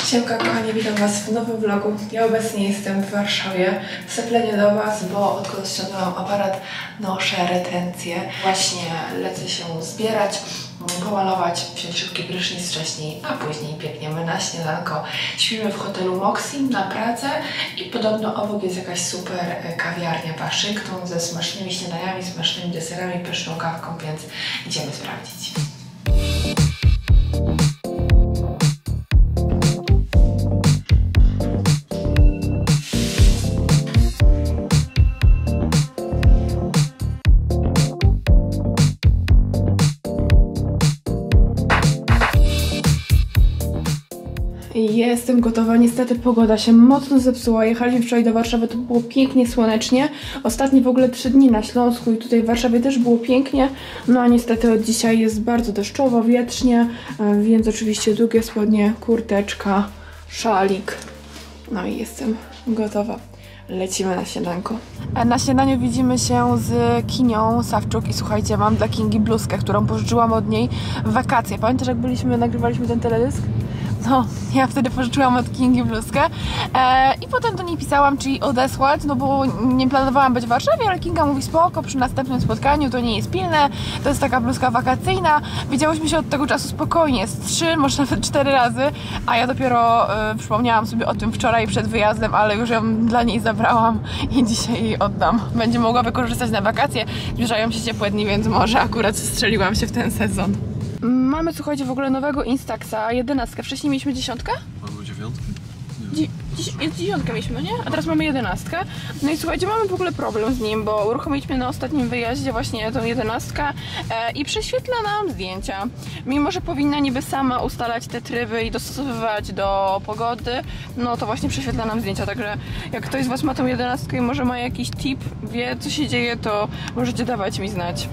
Siemka kochani, witam Was w nowym vlogu. Ja obecnie jestem w Warszawie. Zaplenię do Was, bo odkąd ściągnęłam aparat, noszę retencję. Właśnie lecę się zbierać, pomalować, wziąć szybki prysznic wcześniej, a później biegniemy na śniadanko. Śpimy w hotelu Moxie na Pradze i podobno obok jest jakaś super kawiarnia Waszyngton ze smacznymi śniadaniami, smacznymi deserami, pyszną kawką, więc idziemy sprawdzić. Jestem gotowa, niestety pogoda się mocno zepsuła. Jechaliśmy wczoraj do Warszawy, to było pięknie słonecznie. Ostatnie w ogóle 3 dni na Śląsku i tutaj w Warszawie też było pięknie. No a niestety od dzisiaj jest bardzo deszczowo, wietrznie, więc oczywiście długie spodnie, kurteczka, szalik. No i jestem gotowa. Lecimy na śniadanko. Na śniadaniu widzimy się z Kinią Sawczuk i słuchajcie, mam dla Kingi bluzkę, którą pożyczyłam od niej w wakacje. Pamiętasz, jak nagrywaliśmy ten teledysk? No, ja wtedy pożyczyłam od Kingi bluzkę i potem do niej pisałam, czy jej odesłać, no bo nie planowałam być w Warszawie, ale Kinga mówi spoko, przy następnym spotkaniu, to nie jest pilne, to jest taka bluzka wakacyjna. Widziałyśmy się od tego czasu spokojnie, z 3, może nawet 4 razy, a ja dopiero przypomniałam sobie o tym wczoraj przed wyjazdem, ale już ją dla niej zabrałam i dzisiaj jej oddam. Będzie mogła wykorzystać na wakacje, zbliżają się ciepłe dni, więc może akurat strzeliłam się w ten sezon. Mamy, słuchajcie, w ogóle nowego Instaxa, 11. Wcześniej mieliśmy 10? Albo 9? 10 mieliśmy, nie? A teraz mamy 11. No i słuchajcie, mamy w ogóle problem z nim, bo uruchomiliśmy na ostatnim wyjeździe właśnie tą 11 i prześwietla nam zdjęcia. Mimo że powinna niby sama ustalać te tryby i dostosowywać do pogody, no to właśnie prześwietla nam zdjęcia, także jak ktoś z Was ma tą 11 i może ma jakiś tip, wie co się dzieje, to możecie dawać mi znać.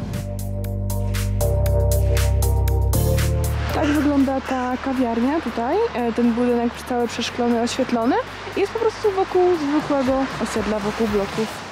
Tak wygląda ta kawiarnia tutaj, ten budynek cały przeszklony, oświetlony i jest po prostu wokół zwykłego osiedla, wokół bloków.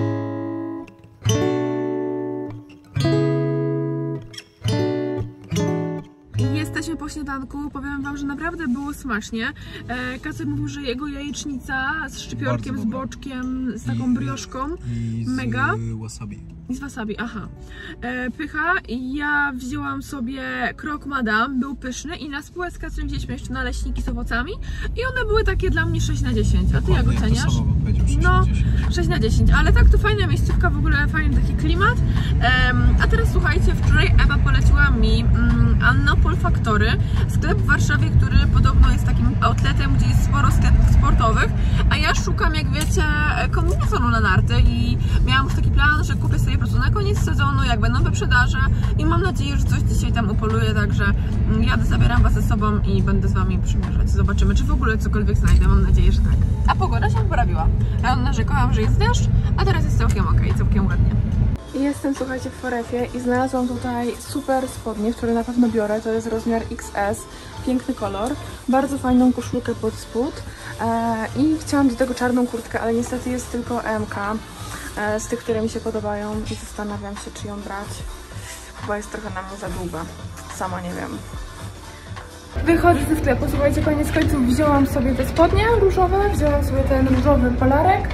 Jesteśmy po śniadanku, powiem Wam, że naprawdę było smacznie. Kacper mówił, że jego jajecznica z szczypiorkiem, z boczkiem, z taką brioszką, mega. Wasabi. I z wasabi, aha. Pycha. Ja wzięłam sobie krok madame, był pyszny i na spółę z Kacprem wzięliśmy jeszcze naleśniki z owocami i one były takie dla mnie 6 na 10. A Ty jak oceniasz? No, 6 na 10, ale tak to fajna miejscówka, w ogóle fajny taki klimat. A teraz słuchajcie, wczoraj Ewa poleciła mi Annopol Factory, sklep w Warszawie, który podobno jest takim outletem, gdzie jest sporo sklepów sportowych, a ja szukam, jak wiecie, kombinezonu na narty i miałam już taki plan, że kupię sobie po prostu na koniec sezonu, jak będą wyprzedaże i mam nadzieję, że coś dzisiaj tam upoluję, także jadę, zabieram Was ze sobą i będę z Wami przymierzać. Zobaczymy, czy w ogóle cokolwiek znajdę, mam nadzieję, że tak. A pogoda się poprawiła. Ja narzekałam, że jest deszcz, a teraz jest całkiem okej, całkiem ładnie. Jestem, słuchajcie, w Forefie i znalazłam tutaj super spodnie, które na pewno biorę. To jest rozmiar XS, piękny kolor, bardzo fajną koszulkę pod spód i chciałam do tego czarną kurtkę, ale niestety jest tylko MK z tych, które mi się podobają i zastanawiam się, czy ją brać. Chyba jest trochę na mnie za długa, sama nie wiem. Wychodzę ze sklepu, słuchajcie, koniec końców wzięłam sobie te spodnie różowe, wzięłam sobie ten różowy polarek,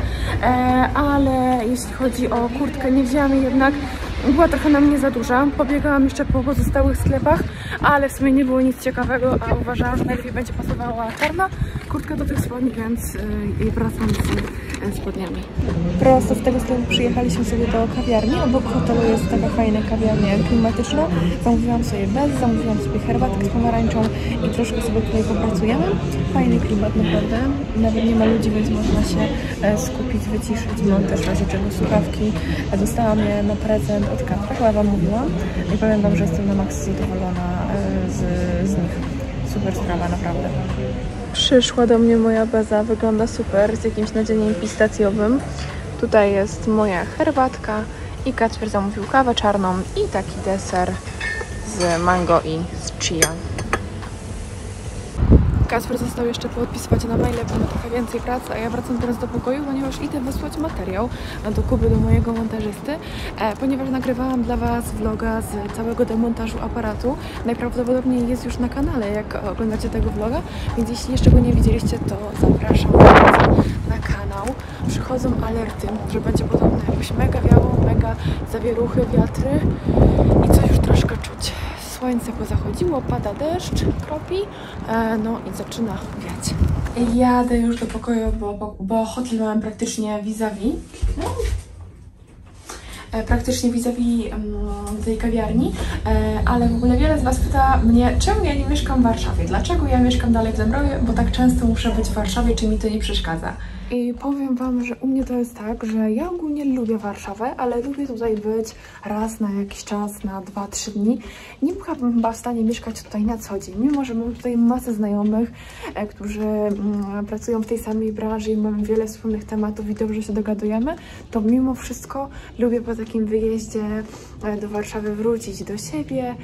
ale jeśli chodzi o kurtkę, nie wzięłam jej jednak, była trochę na mnie za duża. Pobiegałam jeszcze po pozostałych sklepach, ale w sumie nie było nic ciekawego, a uważałam, że najlepiej będzie pasowała czarna kurtka do tych spodni, więc wracam z spodniami. Prosto z tego sklepu przyjechaliśmy sobie do kawiarni. Obok hotelu jest taka fajna kawiarnia klimatyczna. Zamówiłam sobie zamówiłam sobie herbatkę z pomarańczą i troszkę sobie tutaj popracujemy. Fajny klimat naprawdę. Nawet nie ma ludzi, więc można się skupić, wyciszyć. Mam też w razie czego słuchawki. Dostałam je na prezent od Kacpra, chyba Wam mówiłam. I powiem Wam, że jestem na maksa zadowolona z nich. Super sprawa, naprawdę. Przyszła do mnie moja beza, wygląda super, z jakimś nadzieniem pistacjowym. Tutaj jest moja herbatka i Kacper zamówił kawę czarną i taki deser z mango i z chia. Kacper został jeszcze podpisywać na maile, bo ma trochę więcej pracy, a ja wracam teraz do pokoju, ponieważ idę wysłać materiał do Kuby, do mojego montażysty, ponieważ nagrywałam dla Was vloga z całego demontażu aparatu. Najprawdopodobniej jest już na kanale, jak oglądacie tego vloga, więc jeśli jeszcze go nie widzieliście, to zapraszam na kanał. Przychodzą alerty, że będzie podobno jakoś mega wiało, mega zawieruchy, wiatry i coś już troszkę czuć. Słońce pozachodziło, pada deszcz, kropi, no i zaczyna wiać. Jadę już do pokoju, bo hotel mam praktycznie vis-a-vis. Praktycznie vis-a-vis tej kawiarni, ale w ogóle wiele z Was pyta mnie, czemu ja nie mieszkam w Warszawie, dlaczego ja mieszkam dalej w Dąbrowie, bo tak często muszę być w Warszawie, czy mi to nie przeszkadza. I powiem Wam, że u mnie to jest tak, że ja ogólnie lubię Warszawę, ale lubię tutaj być raz na jakiś czas, na 2-3 dni. Nie byłabym chyba w stanie mieszkać tutaj na co dzień, mimo że mam tutaj masę znajomych, którzy pracują w tej samej branży i mamy wiele wspólnych tematów i dobrze się dogadujemy, to mimo wszystko lubię po takim wyjeździe do Warszawy wrócić do siebie,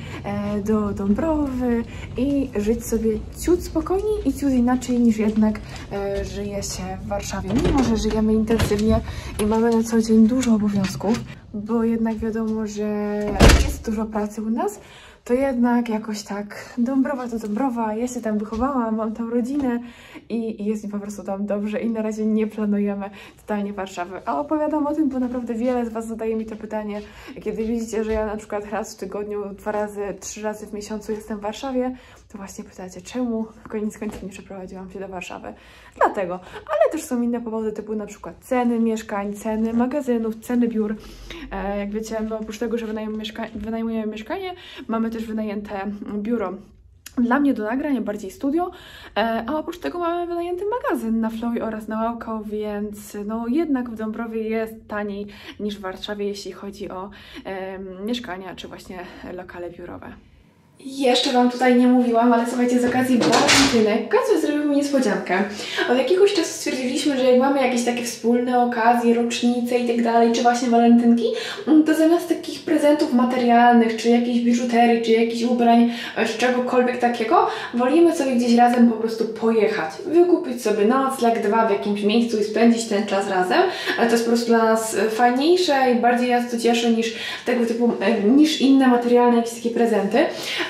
do Dąbrowy i żyć sobie ciut spokojniej i ciut inaczej niż jednak żyje się w Warszawie. Mimo że żyjemy intensywnie i mamy na co dzień dużo obowiązków, bo jednak wiadomo, że jest dużo pracy u nas, to jednak jakoś tak Dąbrowa to Dąbrowa, ja się tam wychowałam, mam tam rodzinę i jest mi po prostu tam dobrze i na razie nie planujemy totalnie Warszawy. A opowiadam o tym, bo naprawdę wiele z Was zadaje mi to pytanie, kiedy widzicie, że ja na przykład raz w tygodniu, 2 razy, 3 razy w miesiącu jestem w Warszawie, to właśnie pytacie, czemu koniec końców nie przeprowadziłam się do Warszawy. Dlatego, ale też są inne powody, typu na przykład ceny mieszkań, ceny magazynów, ceny biur. Jak wiecie, my oprócz tego, że wynajmujemy mieszkanie, mamy też wynajęte biuro dla mnie do nagrań, bardziej studio, a oprócz tego mamy wynajęty magazyn na Flowie oraz na Łałką, więc no jednak w Dąbrowie jest taniej niż w Warszawie, jeśli chodzi o mieszkania czy właśnie lokale biurowe. Jeszcze Wam tutaj nie mówiłam, ale słuchajcie, z okazji walentynek Kacper zrobił mi niespodziankę. Od jakiegoś czasu stwierdziliśmy, że jak mamy jakieś takie wspólne okazje, rocznice i tak dalej, czy właśnie walentynki, to zamiast takich prezentów materialnych, czy jakiejś biżuterii, czy jakichś ubrań, czy czegokolwiek takiego, wolimy sobie gdzieś razem po prostu pojechać. Wykupić sobie nocleg, 2 w jakimś miejscu i spędzić ten czas razem. Ale to jest po prostu dla nas fajniejsze i bardziej nas to cieszy niż tego typu, niż inne materialne jakieś takie prezenty.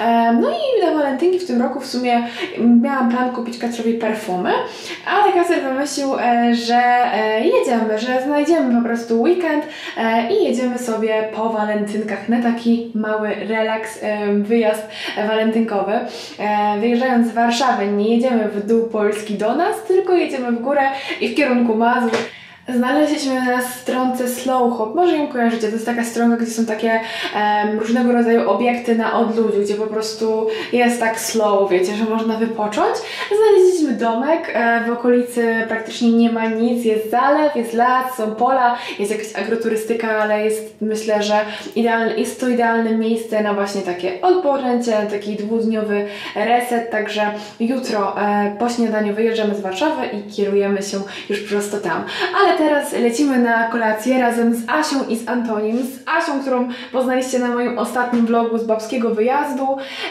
No i na walentynki w tym roku w sumie miałam plan kupić Kacprowi perfumy, ale Kacper wymyślił, że jedziemy, że znajdziemy po prostu weekend i jedziemy sobie po walentynkach na taki mały relaks, wyjazd walentynkowy. Wyjeżdżając z Warszawy nie jedziemy w dół Polski do nas, tylko jedziemy w górę i w kierunku Mazur. Znaleźliśmy na stronce Slow Hop, może ją kojarzycie, to jest taka stronka, gdzie są takie różnego rodzaju obiekty na odludziu, gdzie po prostu jest tak slow, wiecie, że można wypocząć. Znaleźliśmy domek, w okolicy praktycznie nie ma nic, jest zalew, jest las, są pola, jest jakaś agroturystyka, ale jest, myślę, że jest to idealne miejsce na właśnie takie odpoczęcie, taki 2-dniowy reset, także jutro po śniadaniu wyjeżdżamy z Warszawy i kierujemy się już prosto tam. Ale teraz lecimy na kolację razem z Asią i z Antonim. Z Asią, którą poznaliście na moim ostatnim vlogu z babskiego wyjazdu.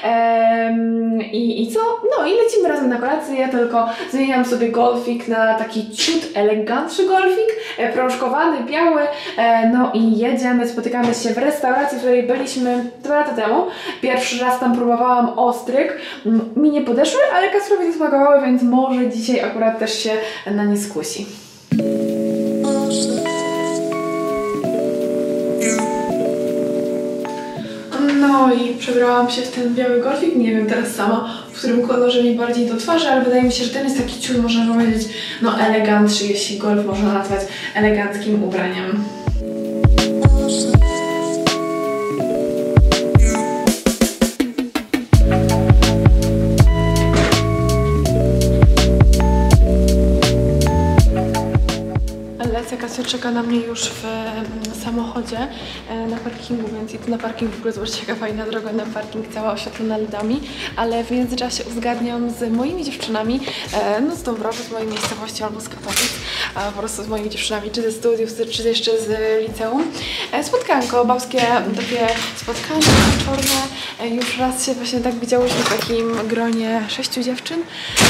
I co? No i lecimy razem na kolację. Ja tylko zmieniam sobie golfik na taki ciut elegantszy golfik, prążkowany, biały. No i jedziemy, spotykamy się w restauracji, w której byliśmy 2 lata temu. Pierwszy raz tam próbowałam ostryg. Mi nie podeszły, ale Kacprowi nie smakowały, więc może dzisiaj akurat też się na nie skusi. No i przebrałam się w ten biały golfik, nie wiem teraz sama, w którym kolorze mi bardziej do twarzy, ale wydaje mi się, że ten jest taki ciut, można powiedzieć, no elegantszy, jeśli golf można nazwać eleganckim ubraniem. Kacper czeka na mnie już w samochodzie na parkingu, więc idę na parking. W ogóle zobaczcie, jaka fajna droga na parking, cała oświetlona LEDami, ale w międzyczasie uzgadniam z moimi dziewczynami, no z Dąbrowy, z mojej miejscowości albo z Katowic, po prostu z moimi dziewczynami, czy ze studiów, czy jeszcze z liceum. Spotkanko, babskie takie spotkanie wieczorne. Już raz się właśnie tak widziałyśmy w takim gronie 6 dziewczyn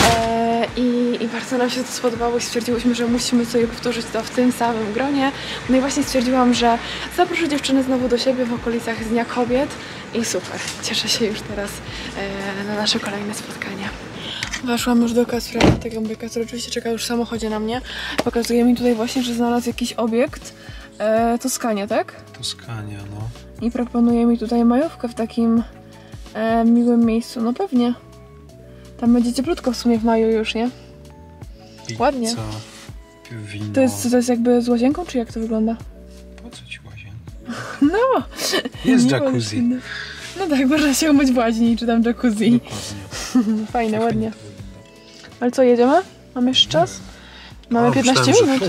i bardzo nam się to spodobało i stwierdziłyśmy, że musimy sobie powtórzyć to w tym samym gronie. No i właśnie stwierdziłam, że zaproszę dziewczyny znowu do siebie w okolicach Dnia Kobiet i super, cieszę się już teraz na nasze kolejne spotkania. Weszłam już do Kacpra, tego mówię, Kacper oczywiście czeka już w samochodzie na mnie. Pokazuje mi tutaj właśnie, że znalazł jakiś obiekt. Toskania, tak? Toskania, no. I proponuje mi tutaj majówkę w takim miłym miejscu. No pewnie. Tam będzie cieplutko w sumie w maju już, nie? Pizza, ładnie. Wino. To jest jakby z łazienką, czy jak to wygląda? Po co ci łazienka? No! Jest jacuzzi. No tak, można się umyć w łaźni, czy tam jacuzzi. Dokładnie. Fajne, ładnie. Ale co, jedziemy? Mamy jeszcze czas? Mamy 15 minut.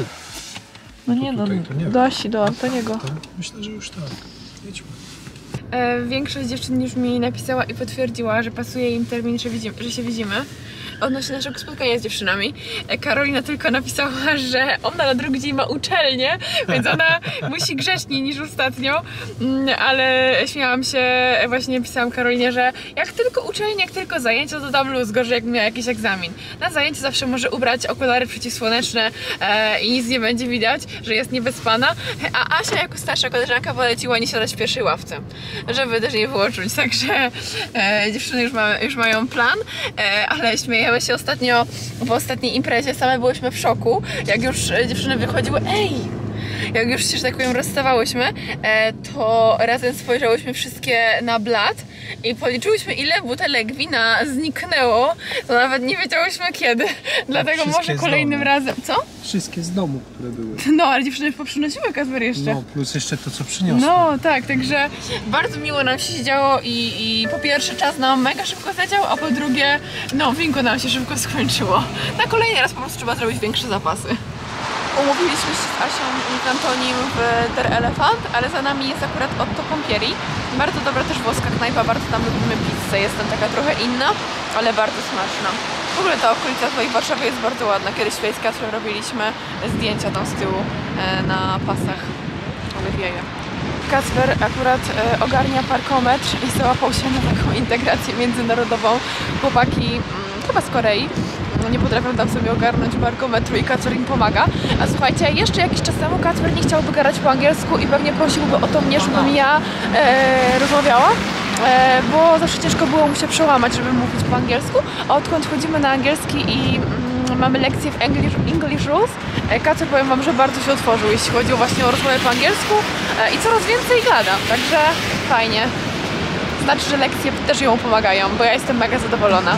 No nie, no, do Asi, do Antoniego. Myślę, że już tak. Jedźmy. Większość dziewczyn już mi napisała i potwierdziła, że pasuje im termin, że się widzimy. Odnośnie naszego spotkania z dziewczynami. Karolina tylko napisała, że ona na drugi dzień ma uczelnię, więc ona musi grzeczniej niż ostatnio, ale śmiałam się, właśnie pisałam Karolinie, że jak tylko uczelnia, jak tylko zajęcia, to dam luz, gorzej jakbym miała jakiś egzamin. Na zajęcie zawsze może ubrać okulary przeciwsłoneczne i nic nie będzie widać, że jest niewyspana, a Asia jako starsza koleżanka poleciła nie siadać w pierwszej ławce, żeby też nie było czuć, także dziewczyny już mają plan, ale śmieję się ostatnio, po ostatniej imprezie same byłyśmy w szoku, jak już dziewczyny wychodziły, jak już się, że tak powiem, rozstawałyśmy, to razem spojrzałyśmy wszystkie na blat i policzyłyśmy, ile butelek wina zniknęło, to nawet nie wiedziałyśmy kiedy, dlatego może kolejnym razem. Co? Wszystkie z domu, które były. No, ale dziewczyny poprzynosiły, Kacper, jeszcze. No, plus jeszcze to, co przyniosły. No, tak, także bardzo miło nam się działo i po pierwsze czas nam mega szybko zleciał, a po drugie, no, winko nam się szybko skończyło. Na kolejny raz po prostu trzeba zrobić większe zapasy. Umówiliśmy się z Asią i z Antonim w Der Elefant, ale za nami jest akurat Otto Pompieri. Bardzo dobra też włoska knajpa, bardzo tam lubimy pizzę, jest tam taka trochę inna, ale bardzo smaczna. W ogóle ta okolica tutaj w Warszawie jest bardzo ładna. Kiedyś tutaj z Kacprem robiliśmy zdjęcia tam z tyłu na pasach. Ale wieje. Kacper akurat ogarnia parkometr i załapał się na taką integrację międzynarodową. Chłopaki chyba z Korei nie potrafią tam sobie ogarnąć parkometru i Kacper im pomaga. A słuchajcie, jeszcze jakiś czas temu Kacper nie chciałby gadać po angielsku i pewnie prosiłby o to mnie, żebym ja rozmawiała, bo zawsze ciężko było mu się przełamać, żeby mówić po angielsku. A odkąd chodzimy na angielski i mamy lekcje w English Rules, Kacper, powiem wam, że bardzo się otworzył, jeśli chodzi właśnie o rozmowę po angielsku i coraz więcej gada, także fajnie. Znaczy, że lekcje też ją pomagają, bo ja jestem mega zadowolona.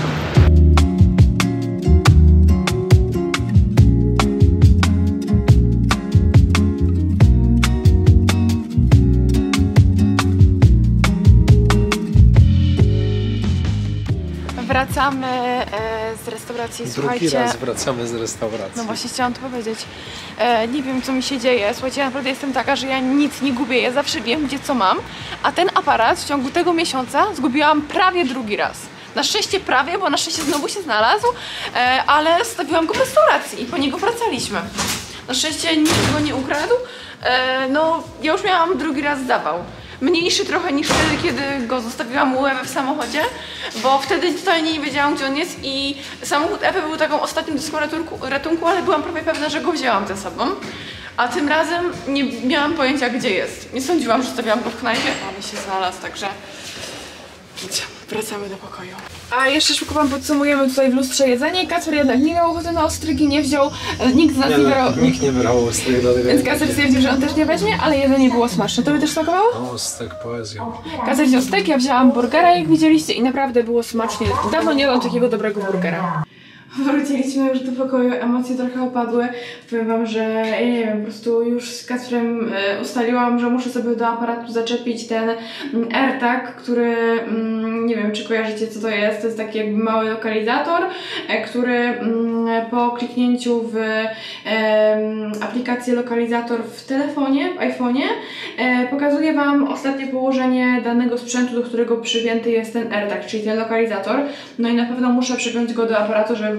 Wracamy z restauracji, słuchajcie. Drugi raz wracamy z restauracji. No właśnie chciałam to powiedzieć. Nie wiem, co mi się dzieje. Słuchajcie, naprawdę jestem taka, że ja nic nie gubię. Ja zawsze wiem, gdzie co mam. A ten aparat w ciągu tego miesiąca zgubiłam prawie drugi raz. Na szczęście prawie, bo na szczęście znowu się znalazł, ale zostawiłam go w restauracji i po niego wracaliśmy. Na szczęście nikt go nie ukradł. No, ja już miałam drugi raz zawał. Mniejszy trochę niż wtedy, kiedy go zostawiłam u Ewy w samochodzie, bo wtedy totalnie nie wiedziałam, gdzie on jest i samochód Ewy był taką ostatnim deską ratunku, ale byłam prawie pewna, że go wzięłam ze sobą. A tym razem nie miałam pojęcia, gdzie jest. Nie sądziłam, że zostawiłam go w knajpie, ale się znalazł, także wracamy do pokoju. A jeszcze szybko wam podsumujemy tutaj w lustrze jedzenie. Kacper jednak nie miał ochoty na ostrygi, nie wziął, nikt z nas nie brał. Nikt nie brał ostryg do tego. Więc Kacper stwierdził, że on też nie weźmie, ale jedzenie było smaczne. Tobie też smakowało? O, stek poezją. Kacper wziął stek, ja wzięłam burgera, jak widzieliście, i naprawdę było smacznie. Dawno nie jadłam takiego dobrego burgera. Wróciliśmy już do pokoju, emocje trochę opadły. Powiem wam, że ja nie wiem, po prostu już z Kacprem ustaliłam, że muszę sobie do aparatu zaczepić ten AirTag, który nie wiem, czy kojarzycie, co to jest. To jest taki jakby mały lokalizator, który po kliknięciu w aplikację lokalizator w telefonie, w iPhone'ie, pokazuje wam ostatnie położenie danego sprzętu, do którego przypięty jest ten AirTag, czyli ten lokalizator. No i na pewno muszę przypiąć go do aparatu, żeby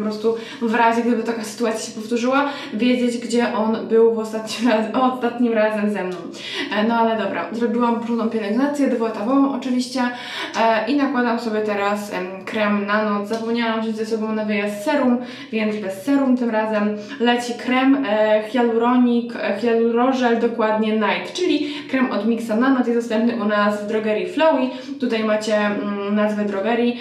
po prostu w razie, gdyby taka sytuacja się powtórzyła, wiedzieć, gdzie on był ostatnim razem ze mną. No ale dobra, zrobiłam porządną pielęgnację, dwuetapową oczywiście i nakładam sobie teraz krem na noc. Zapomniałam wziąć ze sobą na wyjazd serum, więc bez serum tym razem leci krem Hyalurogel, dokładnie Night, czyli krem od Mixa na noc, jest dostępny u nas w drogerii Flowey. Tutaj macie nazwę drogerii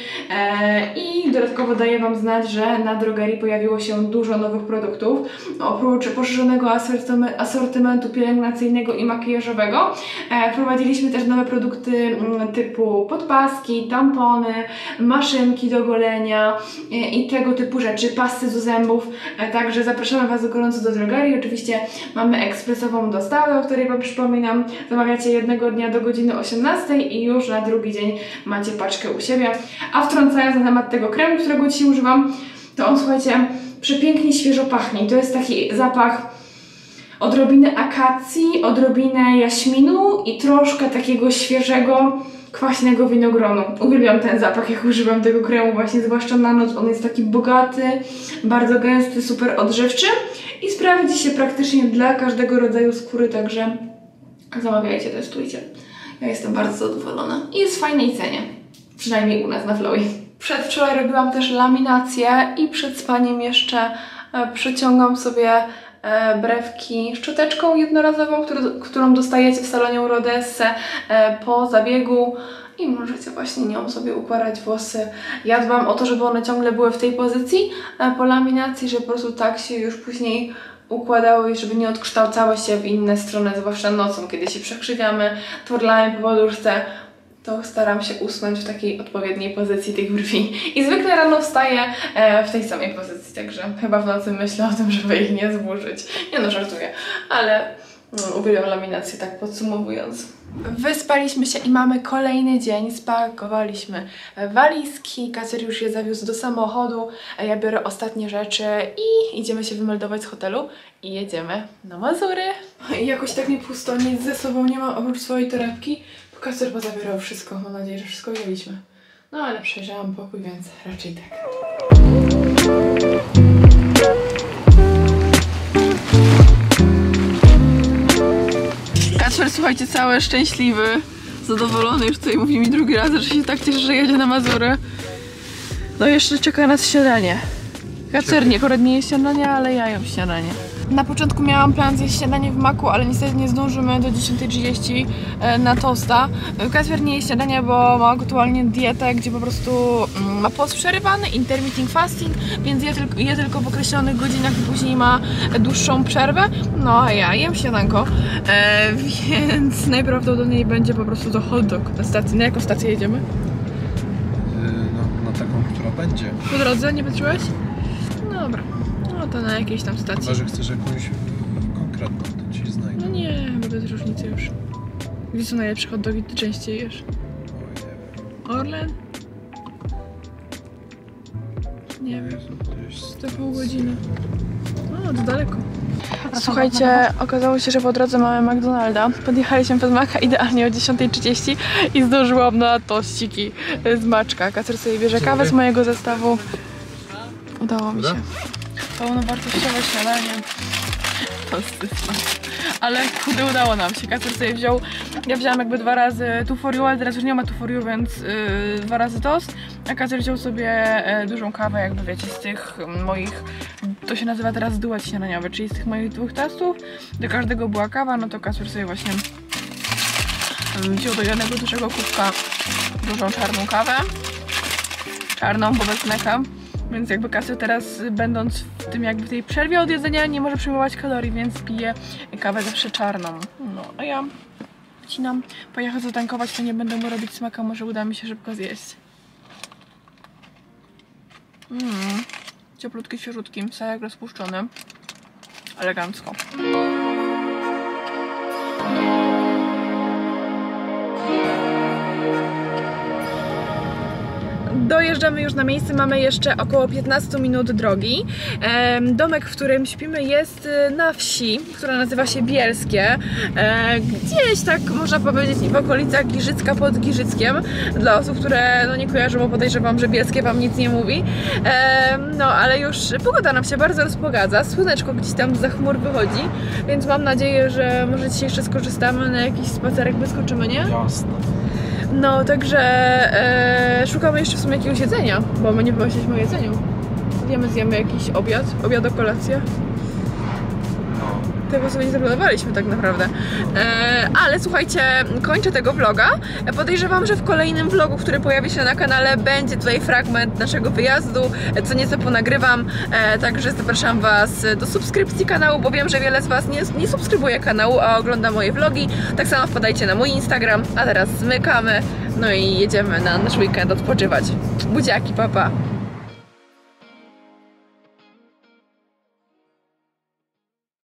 i dodatkowo daję Wam znać, że na drogerii pojawiło się dużo nowych produktów. Oprócz poszerzonego asortymentu pielęgnacyjnego i makijażowego wprowadziliśmy też nowe produkty typu podpaski, tampony, maszynki do golenia i tego typu rzeczy, pasty do zębów. Także zapraszamy Was gorąco do drogerii. Oczywiście mamy ekspresową dostawę, o której Wam przypominam. Zamawiacie jednego dnia do godziny 18 i już na drugi dzień macie paczkę u siebie. A wtrącając na temat tego kremu, którego dzisiaj używam, to on, słuchajcie, przepięknie świeżo pachnie. To jest taki zapach odrobiny akacji, odrobinę jaśminu i troszkę takiego świeżego, kwaśnego winogronu. Uwielbiam ten zapach, jak używam tego kremu, właśnie zwłaszcza na noc. On jest taki bogaty, bardzo gęsty, super odżywczy i sprawdzi się praktycznie dla każdego rodzaju skóry, także zamawiajcie, testujcie. Ja jestem bardzo zadowolona i jest w fajnej cenie, przynajmniej u nas na Flowey. Przedwczoraj robiłam też laminację i przed spaniem jeszcze przeciągam sobie brewki szczoteczką jednorazową, którą dostajecie w salonie Urodesse po zabiegu i możecie właśnie nią sobie układać włosy. Ja dbam o to, żeby one ciągle były w tej pozycji po laminacji, żeby po prostu tak się już później układały i żeby nie odkształcały się w inne strony, zwłaszcza nocą, kiedy się przekrzywiamy, turlamy po poduszce, to staram się usnąć w takiej odpowiedniej pozycji tych brwi. I zwykle rano wstaję w tej samej pozycji, także chyba w nocy myślę o tym, żeby ich nie zburzyć. Nie no, żartuję, ale uwielbiam laminację, tak podsumowując. Wyspaliśmy się i mamy kolejny dzień, spakowaliśmy walizki, Kacper już je zawiózł do samochodu, ja biorę ostatnie rzeczy i idziemy się wymeldować z hotelu i jedziemy na Mazury. I jakoś tak mi pusto, nic ze sobą nie mam oprócz swojej torebki. Kacper pozabierał wszystko, mam nadzieję, że wszystko wzięliśmy. No ale przejrzałam pokój, więc raczej tak. Kacper, słuchajcie, cały szczęśliwy, zadowolony, już tutaj mówi mi drugi raz, że się tak cieszy, że jedzie na Mazury. No jeszcze czeka nas śniadanie. Kacper akurat nie je śniadanie, ale ja jem śniadanie. Na początku miałam plan zjeść śniadanie w maku, ale niestety nie zdążymy do 10:30 na tosta. Kacper nie je śniadania, bo ma aktualnie dietę, gdzie po prostu ma post przerywany, intermittent fasting, więc je tylko w określonych godzinach i później ma dłuższą przerwę. No a ja jem śniadanko, więc najprawdopodobniej będzie po prostu to hot dog na stacji. Na jaką stację jedziemy? Na taką, która będzie. Po drodze nie patrzyłeś? No dobra. No to na jakiejś tam stacji. Chyba, że chcesz jakąś konkretną, to ci znajdę. No nie, bo bez różnicy już. Gdzie są najlepsze hot dogi, ty częściej jesz? Oj, nie wiem. Orlen? Nie wiem. To pół godziny. No, to daleko. Słuchajcie, okazało się, że po drodze mamy McDonalda. Podjechaliśmy pod Maka idealnie o 10:30 i zdążyłam na tościki z Maczka. Kacper sobie bierze kawę z mojego zestawu. Udało mi się. Pełnowartościowe śniadanie. Tosty ale chudy udało nam się. Kacper sobie wziął, ja wziąłam jakby 2 razy two for you, ale teraz już nie ma two for you, więc 2 razy tost. A Kacper wziął sobie dużą kawę, jakby wiecie, z tych moich, to się nazywa teraz duet śniadaniowy, czyli z tych moich 2 tostów. Do każdego była kawa, no to Kacper sobie właśnie wziął do jednego dużego kubka dużą czarną kawę. Czarną, bo bez mleka. Więc jakby Kacper teraz, będąc w tym jakby tej przerwie od jedzenia, nie może przyjmować kalorii, więc pije kawę zawsze czarną. No, a ja wcinam, pojechać zatankować, to nie będę mu robić smaka, może uda mi się szybko zjeść. Cieplutki, świeżutki, serek rozpuszczony. Elegancko. dojeżdżamy już na miejsce, mamy jeszcze około 15 minut drogi. Domek, w którym śpimy, jest na wsi, która nazywa się Bielskie. Gdzieś tak można powiedzieć w okolicach Giżycka pod Giżyckiem. Dla osób, które no, nie kojarzą, bo podejrzewam, że Bielskie wam nic nie mówi. No ale już pogoda nam się bardzo rozpogadza, słoneczko gdzieś tam za chmur wychodzi, więc mam nadzieję, że może dzisiaj jeszcze skorzystamy, na jakiś spacerek wyskoczymy, nie? Jasne. No, także szukamy jeszcze w sumie jakiegoś jedzenia, bo my nie pomyśleliśmy o jedzeniu. Zjemy jakiś obiad, kolację. Tego sobie nie zaplanowaliśmy tak naprawdę. Ale słuchajcie, kończę tego vloga. Podejrzewam, że w kolejnym vlogu, który pojawi się na kanale, będzie tutaj fragment naszego wyjazdu, co nieco ponagrywam. Także zapraszam Was do subskrypcji kanału, bo wiem, że wiele z Was nie subskrybuje kanału, a ogląda moje vlogi. Tak samo wpadajcie na mój Instagram, a teraz zmykamy. No i jedziemy na nasz weekend odpoczywać. Buziaki, papa!